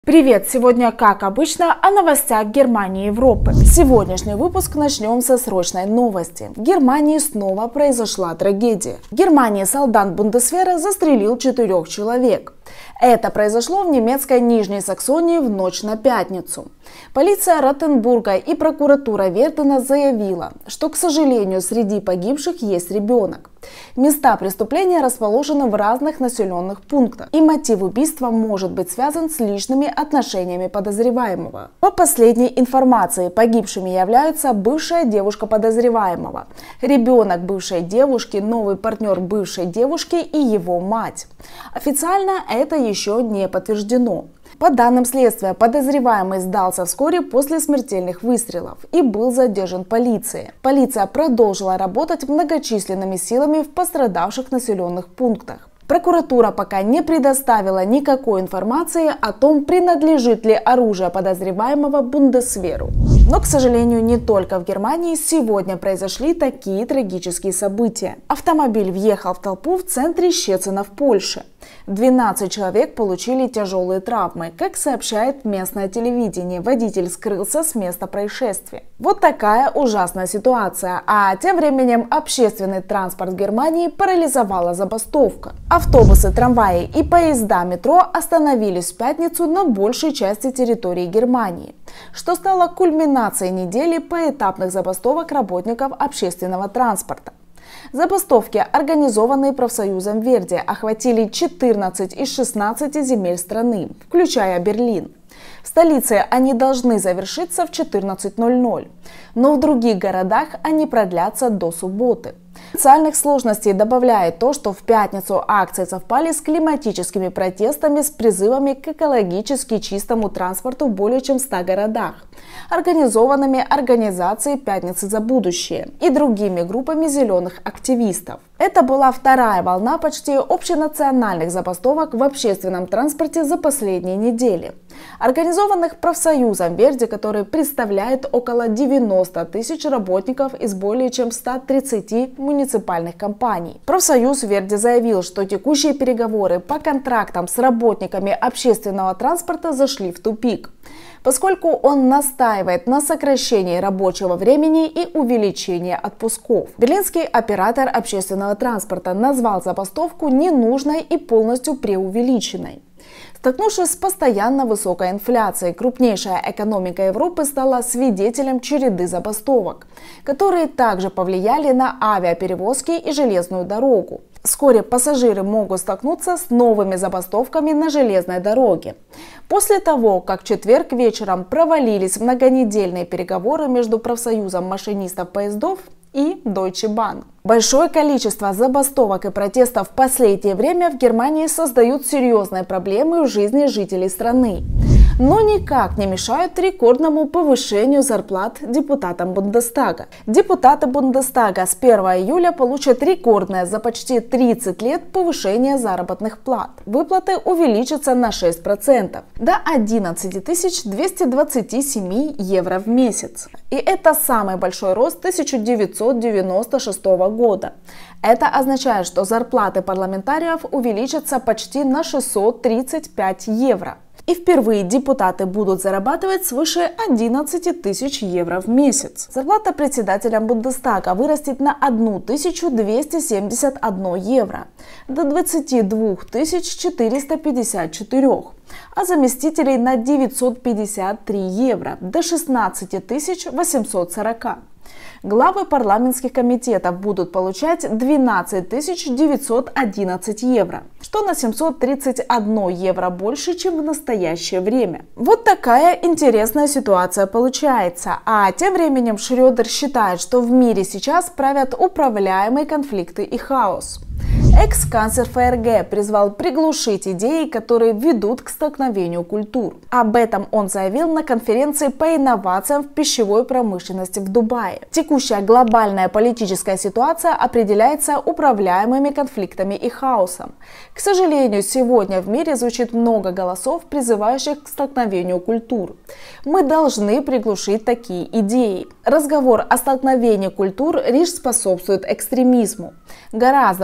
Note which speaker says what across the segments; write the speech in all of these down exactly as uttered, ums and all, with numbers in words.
Speaker 1: Привет! Сегодня, как обычно, о новостях Германии и Европы. Сегодняшний выпуск начнем со срочной новости. В Германии снова произошла трагедия. В Германии солдат Бундесвера застрелил четырех человек. Это произошло в немецкой Нижней Саксонии в ночь на пятницу. Полиция Ротенбурга и прокуратура Вердена заявила, что, к сожалению, среди погибших есть ребенок. Места преступления расположены в разных населенных пунктах, и мотив убийства может быть связан с личными отношениями подозреваемого. По последней информации, погибшими являются бывшая девушка подозреваемого, ребенок бывшей девушки, новый партнер бывшей девушки и его мать. Официально это еще не подтверждено. По данным следствия, подозреваемый сдался вскоре после смертельных выстрелов и был задержан полицией. Полиция продолжила работать многочисленными силами в пострадавших населенных пунктах. Прокуратура пока не предоставила никакой информации о том, принадлежит ли оружие подозреваемого Бундесверу. Но, к сожалению, не только в Германии сегодня произошли такие трагические события. Автомобиль въехал в толпу в центре Щецина в Польше. двенадцать человек получили тяжелые травмы. Как сообщает местное телевидение, водитель скрылся с места происшествия. Вот такая ужасная ситуация. А тем временем общественный транспорт в Германии парализовала забастовка. Автобусы, трамваи и поезда метро остановились в пятницу на большей части территории Германии, что стало кульминацией недели поэтапных забастовок работников общественного транспорта. Забастовки, организованные профсоюзом Верди, охватили четырнадцать из шестнадцати земель страны, включая Берлин. В столице они должны завершиться в четырнадцать ноль ноль, но в других городах они продлятся до субботы. Социальных сложностей добавляет то, что в пятницу акции совпали с климатическими протестами с призывами к экологически чистому транспорту в более чем в ста городах, организованными организацией «Пятницы за будущее» и другими группами зеленых активистов. Это была вторая волна почти общенациональных забастовок в общественном транспорте за последние недели, организованных профсоюзом Верди, который представляет около девяноста тысяч работников из более чем ста тридцати муниципальных компаний. Профсоюз Верди заявил, что текущие переговоры по контрактам с работниками общественного транспорта зашли в тупик, поскольку он настаивает на сокращении рабочего времени и увеличении отпусков. Берлинский оператор общественного транспорта назвал забастовку ненужной и полностью преувеличенной. Столкнувшись с постоянно высокой инфляцией, крупнейшая экономика Европы стала свидетелем череды забастовок, которые также повлияли на авиаперевозки и железную дорогу. Вскоре пассажиры могут столкнуться с новыми забастовками на железной дороге. После того, как в четверг вечером провалились многонедельные переговоры между профсоюзом машинистов поездов и Deutsche Bahn. Большое количество забастовок и протестов в последнее время в Германии создают серьезные проблемы в жизни жителей страны, но никак не мешают рекордному повышению зарплат депутатам Бундестага. Депутаты Бундестага с первого июля получат рекордное за почти тридцать лет повышение заработных плат. Выплаты увеличатся на шесть процентов до одиннадцати тысяч двухсот двадцати семи евро в месяц. И это самый большой рост с тысяча девятьсот девяносто шестого года. Это означает, что зарплаты парламентариев увеличатся почти на шестьсот тридцать пять евро. И впервые депутаты будут зарабатывать свыше одиннадцати тысяч евро в месяц. Зарплата председателя Бундестага вырастет на тысячу двести семьдесят одно евро до двадцати двух тысяч четырёхсот пятидесяти четырёх, а заместителей на девятьсот пятьдесят три евро до шестнадцати тысяч восьмисот сорока. Главы парламентских комитетов будут получать двенадцать тысяч девятьсот одиннадцать евро, что на семьсот тридцать одно евро больше, чем в настоящее время. Вот такая интересная ситуация получается. А тем временем Шрёдер считает, что в мире сейчас правят управляемые конфликты и хаос. Экс-канцлер ФРГ призвал приглушить идеи, которые ведут к столкновению культур. Об этом он заявил на конференции по инновациям в пищевой промышленности в Дубае. Текущая глобальная политическая ситуация определяется управляемыми конфликтами и хаосом. К сожалению, сегодня в мире звучит много голосов, призывающих к столкновению культур. Мы должны приглушить такие идеи. Разговор о столкновении культур лишь способствует экстремизму. Гораздо лучше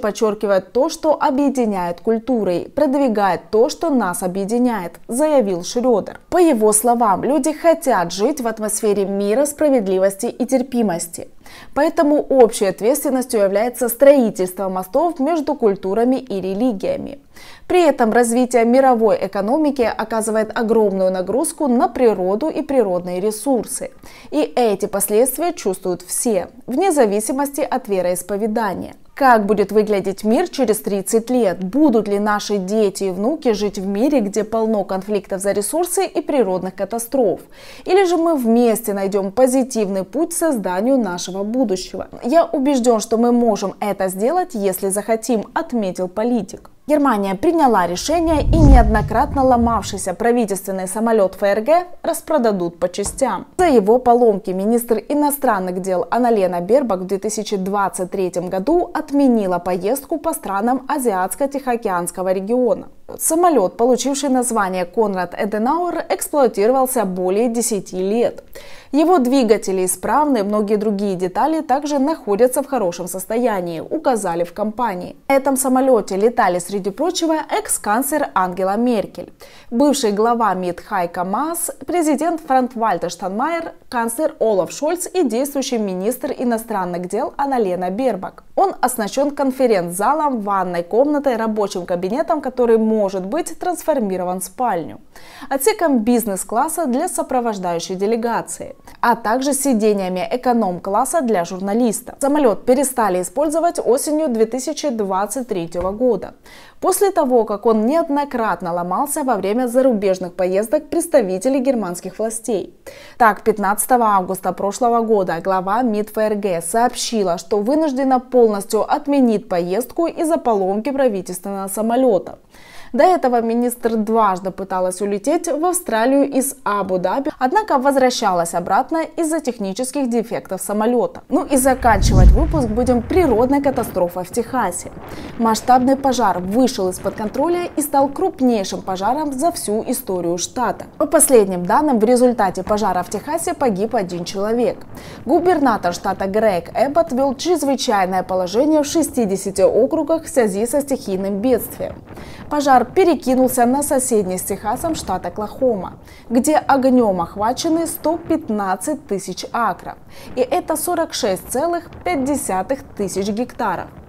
Speaker 1: подчеркивает то, что объединяет культурой, продвигает то, что нас объединяет, заявил Шредер. По его словам, люди хотят жить в атмосфере мира, справедливости и терпимости. Поэтому общей ответственностью является строительство мостов между культурами и религиями. При этом развитие мировой экономики оказывает огромную нагрузку на природу и природные ресурсы. И эти последствия чувствуют все, вне зависимости от вероисповедания. Как будет выглядеть мир через тридцать лет? Будут ли наши дети и внуки жить в мире, где полно конфликтов за ресурсы и природных катастроф? Или же мы вместе найдем позитивный путь к созданию нашего будущего? Я убежден, что мы можем это сделать, если захотим, отметил политик. Германия приняла решение, и неоднократно ломавшийся правительственный самолет ФРГ распродадут по частям. За его поломки министр иностранных дел Анналена Бербак в две тысячи двадцать третьем году отменила поездку по странам Азиатско-Тихоокеанского региона. Самолет, получивший название Конрад Аденауэр, эксплуатировался более десяти лет. Его двигатели исправны, многие другие детали также находятся в хорошем состоянии, указали в компании. На этом самолете летали, среди прочего, экс-канцлер Ангела Меркель, бывший глава МИД Хайко Маас, президент Франк-Вальтер Штайнмайер, канцлер Олаф Шольц и действующий министр иностранных дел Анналена Бербак. Он оснащен конференц-залом, ванной комнатой, рабочим кабинетом, который может быть трансформирован в спальню, отсеком бизнес-класса для сопровождающей делегации, а также сидениями эконом-класса для журналистов. Самолет перестали использовать осенью две тысячи двадцать третьего года, после того, как он неоднократно ломался во время зарубежных поездок представителей германских властей. Так, пятнадцатого августа прошлого года глава МИД ФРГ сообщила, что вынуждена полностью отменить поездку из-за поломки правительственного самолета. До этого министр дважды пыталась улететь в Австралию из Абу-Даби, однако возвращалась обратно из-за технических дефектов самолета. Ну и заканчивать выпуск будем природной катастрофой в Техасе. Масштабный пожар вышел из-под контроля и стал крупнейшим пожаром за всю историю штата. По последним данным, в результате пожара в Техасе погиб один человек. Губернатор штата Грег Эббот ввел чрезвычайное положение в шестидесяти округах в связи со стихийным бедствием. Пожар перекинулся на соседний с Техасом штат Оклахома, где огнем охвачены сто пятнадцать тысяч акров, и это сорок шесть целых пять десятых тысяч гектаров.